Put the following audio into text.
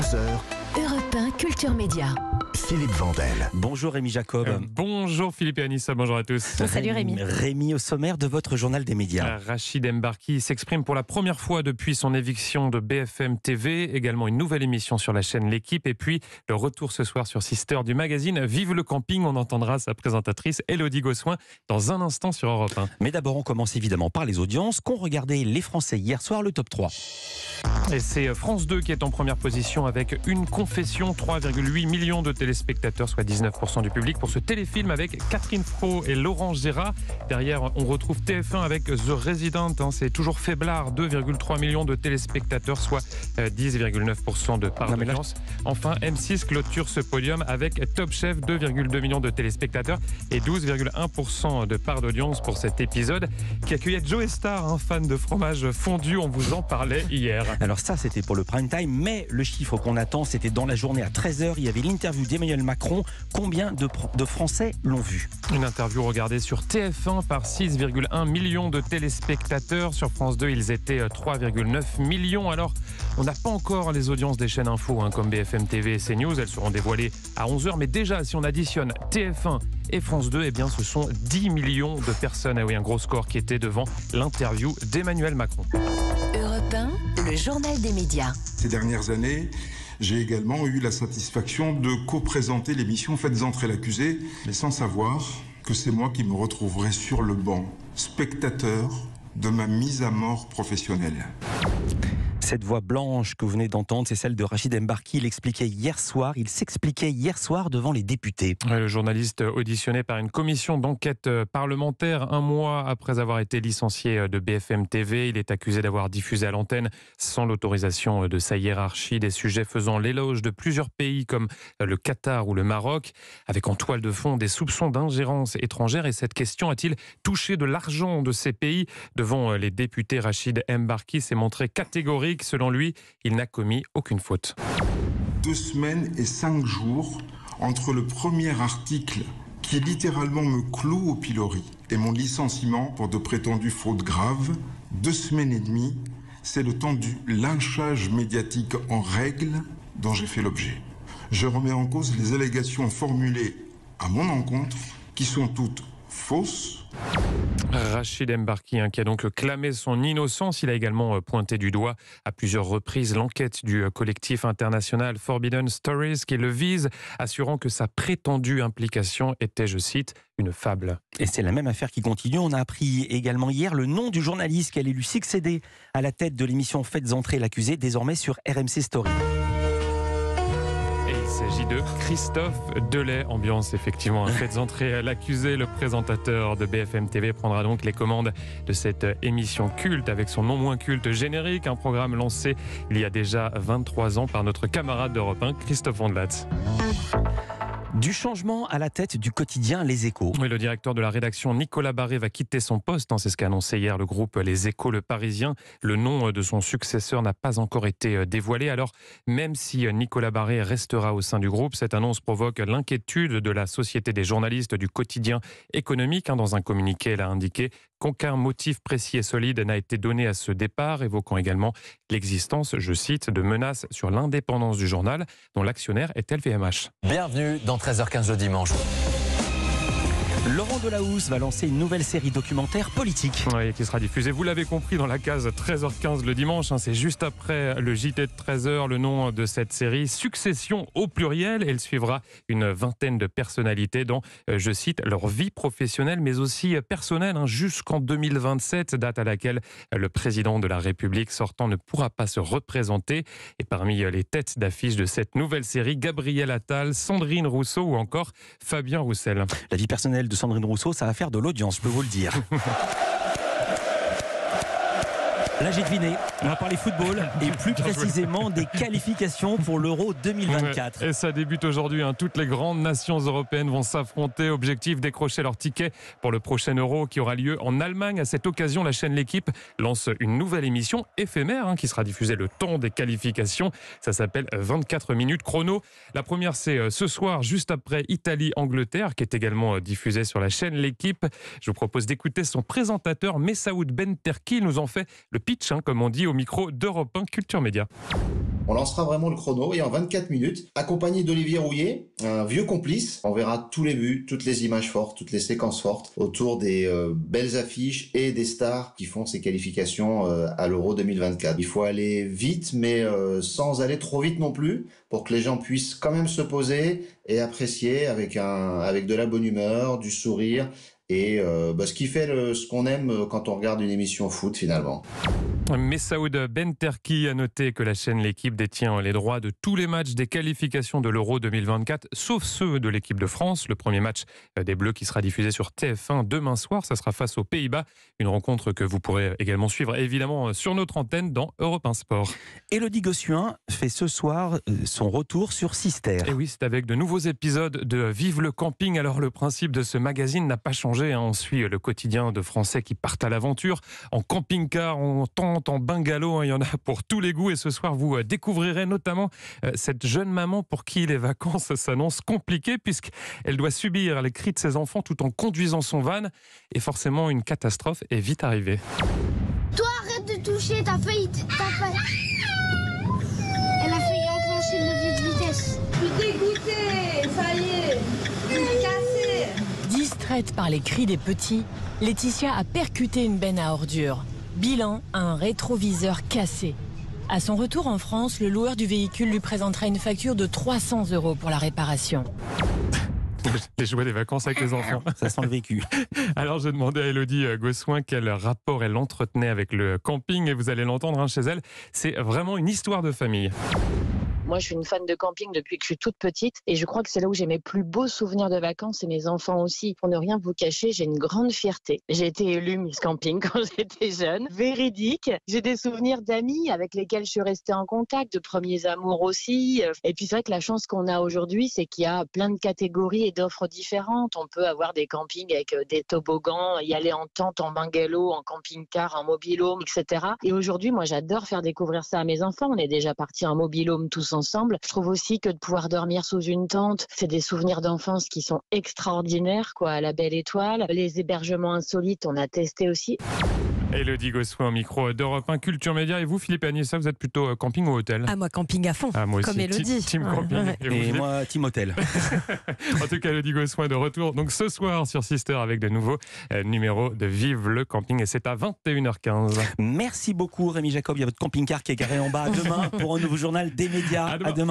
11h, Europe 1 Culture Média. Philippe Vandel. Bonjour Rémi Jacob. Bonjour Philippe et Anissa, bonjour à tous. Salut Rémi. Rémi, au sommaire de votre journal des médias. Rachid Mbarki s'exprime pour la première fois depuis son éviction de BFM TV. Également une nouvelle émission sur la chaîne L'Équipe. Et puis le retour ce soir sur Sister du magazine Vive le camping. On entendra sa présentatrice Élodie Gossuin dans un instant sur Europe 1. Mais d'abord, on commence évidemment par les audiences qu'ont regardé les Français hier soir, le top 3. Et c'est France 2 qui est en première position avec Une confession, 3,8 millions de téléspectateurs, soit 19% du public, pour ce téléfilm avec Catherine Fro et Laurent Gérard. Derrière, on retrouve TF1 avec The Resident, c'est toujours faiblard, 2,3 millions de téléspectateurs, soit 10,9% de part d'audience. Enfin, M6 clôture ce podium avec Top Chef, 2,2 millions de téléspectateurs et 12,1% de part d'audience pour cet épisode qui accueillait Joe Star, un fan de fromage fondu. On vous en parlait hier. Alors ça, c'était pour le prime time, mais le chiffre qu'on attend, c'était dans la journée à 13h. Il y avait l'interview d'Emmanuel Macron. Combien de Français l'ont vu? Une interview regardée sur TF1 par 6,1 millions de téléspectateurs. Sur France 2, ils étaient 3,9 millions. Alors, on n'a pas encore les audiences des chaînes info comme BFM TV et CNews. Elles seront dévoilées à 11h. Mais déjà, si on additionne TF1 et France 2, eh bien, ce sont 10 millions de personnes. Ah oui, un gros score qui était devant l'interview d'Emmanuel Macron. Europe 1, le journal des médias. Ces dernières années, j'ai également eu la satisfaction de co-présenter l'émission Faites entrer l'accusé, mais sans savoir que c'est moi qui me retrouverai sur le banc, spectateur de ma mise à mort professionnelle. Cette voix blanche que vous venez d'entendre, c'est celle de Rachid Mbarki. Il s'expliquait hier soir devant les députés. Le journaliste auditionné par une commission d'enquête parlementaire un mois après avoir été licencié de BFM TV. Il est accusé d'avoir diffusé à l'antenne sans l'autorisation de sa hiérarchie des sujets faisant l'éloge de plusieurs pays comme le Qatar ou le Maroc, avec en toile de fond des soupçons d'ingérence étrangère. Et cette question a-t-il touché de l'argent de ces pays? Devant les députés, Rachid Mbarki s'est montré catégorique. Selon lui, il n'a commis aucune faute. 2 semaines et 5 jours entre le premier article qui littéralement me cloue au pilori et mon licenciement pour de prétendues fautes graves. 2 semaines et demie, c'est le temps du lynchage médiatique en règle dont j'ai fait l'objet. Je remets en cause les allégations formulées à mon encontre qui sont toutes fausses. Rachid Mbarki qui a donc clamé son innocence. Il a également pointé du doigt à plusieurs reprises l'enquête du collectif international Forbidden Stories qui le vise, assurant que sa prétendue implication était, je cite, une fable. Et c'est la même affaire qui continue. On a appris également hier le nom du journaliste qui allait lui succéder à la tête de l'émission Faites entrer l'accusé, désormais sur RMC Story. Il s'agit de Christophe Delay. Ambiance effectivement. Faites entrer l'accusé. Le présentateur de BFM TV prendra donc les commandes de cette émission culte avec son non moins culte générique. Un programme lancé il y a déjà 23 ans par notre camarade d'Europe 1, Christophe Vandlat. Du changement à la tête du quotidien Les Échos. Oui, le directeur de la rédaction, Nicolas Barré, va quitter son poste. C'est ce qu'a annoncé hier le groupe Les Échos, le Parisien. Le nom de son successeur n'a pas encore été dévoilé. Alors, même si Nicolas Barré restera au sein du groupe, cette annonce provoque l'inquiétude de la Société des journalistes du quotidien économique. Dans un communiqué, elle a indiqué qu'aucun motif précis et solide n'a été donné à ce départ, évoquant également l'existence, je cite, de menaces sur l'indépendance du journal, dont l'actionnaire est LVMH. Bienvenue dans 13h15 le dimanche. Laurent Delahousse va lancer une nouvelle série documentaire politique. Oui, qui sera diffusée, vous l'avez compris, dans la case 13h15 le dimanche. C'est juste après le JT de 13h, le nom de cette série, Succession au pluriel. Elle suivra une vingtaine de personnalités dans, je cite, leur vie professionnelle, mais aussi personnelle, jusqu'en 2027, date à laquelle le président de la République sortant ne pourra pas se représenter. Et parmi les têtes d'affiche de cette nouvelle série, Gabriel Attal, Sandrine Rousseau ou encore Fabien Roussel. La vie personnelle de Sandrine Rousseau, ça va faire de l'audience, je peux vous le dire. Là, j'ai deviné. On va parler football et plus précisément des qualifications pour l'Euro 2024. Et ça débute aujourd'hui. Toutes les grandes nations européennes vont s'affronter. Objectif, décrocher leur ticket pour le prochain Euro qui aura lieu en Allemagne. À cette occasion, la chaîne L'Équipe lance une nouvelle émission éphémère qui sera diffusée le temps des qualifications. Ça s'appelle 24 minutes chrono. La première, c'est ce soir, juste après Italie-Angleterre, qui est également diffusée sur la chaîne L'Équipe. Je vous propose d'écouter son présentateur, Messaoud Ben Terki. Il nous en fait le pitch, comme on dit, au micro d'Europe 1 Culture Média. On lancera vraiment le chrono et en 24 minutes, accompagné d'Olivier Rouillet, un vieux complice, on verra tous les buts, toutes les images fortes, toutes les séquences fortes autour des belles affiches et des stars qui font ces qualifications à l'Euro 2024. Il faut aller vite, mais sans aller trop vite non plus, pour que les gens puissent quand même se poser et apprécier avec de la bonne humeur, du sourire et ce qui fait ce qu'on aime quand on regarde une émission foot finalement. Messaoud Benterki a noté que la chaîne L'équipe détient les droits de tous les matchs des qualifications de l'Euro 2024, sauf ceux de l'équipe de France. Le premier match des Bleus qui sera diffusé sur TF1 demain soir, ça sera face aux Pays-Bas. Une rencontre que vous pourrez également suivre évidemment sur notre antenne dans Europe 1 Sport. Élodie Gossuin fait ce soir son retour sur Sister. Et oui, c'est avec de nouveaux épisodes de Vive le camping. Alors le principe de ce magazine n'a pas changé. On suit le quotidien de Français qui partent à l'aventure en camping-car, en tente, en bungalow. Il y en a pour tous les goûts. Et ce soir, vous découvrirez notamment cette jeune maman pour qui les vacances s'annoncent compliquées puisqu'elle doit subir les cris de ses enfants tout en conduisant son van. Et forcément, une catastrophe est vite arrivée. Toi, arrête de toucher, t'as failli... Elle a failli enclencher le levier de vitesse. Je suis dégoûtée, ça y est, cassé. Distraite par les cris des petits, Laetitia a percuté une benne à ordures. Bilan, un rétroviseur cassé. À son retour en France, le loueur du véhicule lui présentera une facture de 300 € pour la réparation. Les jouets des vacances avec les enfants. Ça sent le vécu. Alors, je demandais à Élodie Gossuin quel rapport elle entretenait avec le camping et vous allez l'entendre chez elle. C'est vraiment une histoire de famille. Moi, je suis une fan de camping depuis que je suis toute petite et je crois que c'est là où j'ai mes plus beaux souvenirs de vacances et mes enfants aussi. Pour ne rien vous cacher, j'ai une grande fierté. J'ai été élue Miss Camping quand j'étais jeune. Véridique. J'ai des souvenirs d'amis avec lesquels je suis restée en contact, de premiers amours aussi. Et puis c'est vrai que la chance qu'on a aujourd'hui, c'est qu'il y a plein de catégories et d'offres différentes. On peut avoir des campings avec des toboggans, y aller en tente, en bungalow, en camping-car, en mobil-home, etc. Et aujourd'hui, moi, j'adore faire découvrir ça à mes enfants. On est déjà partis en mobil-home tous ensemble. Je trouve aussi que de pouvoir dormir sous une tente, c'est des souvenirs d'enfance qui sont extraordinaires, quoi, à la Belle Étoile. Les hébergements insolites, on a testé aussi. Élodie Gossuin au micro d'Europe 1 Culture Média. Et vous, Philippe Agnessa, vous êtes plutôt camping ou hôtel? Ah, moi, camping à fond, moi aussi, comme Élodie. Team camping. Et moi, team hôtel. En tout cas, Élodie Gossuin de retour donc ce soir sur Sister avec de nouveaux numéros de Vive le camping. Et c'est à 21h15. Merci beaucoup, Rémi Jacob. Il y a votre camping-car qui est garé en bas. À demain pour un nouveau journal des médias. À demain.